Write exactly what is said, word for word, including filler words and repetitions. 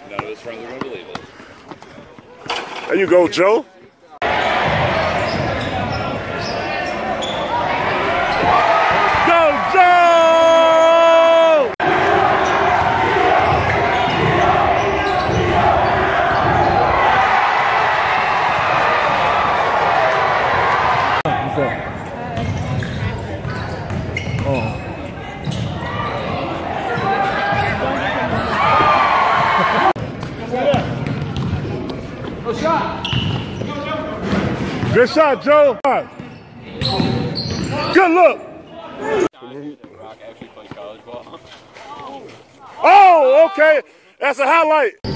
None of his friends are going to believe it. There you go, Joe. Go, Joe! What's up? Oh. Good shot, Joe. Good look. Rock actually plays college ball. Oh, okay. That's a highlight.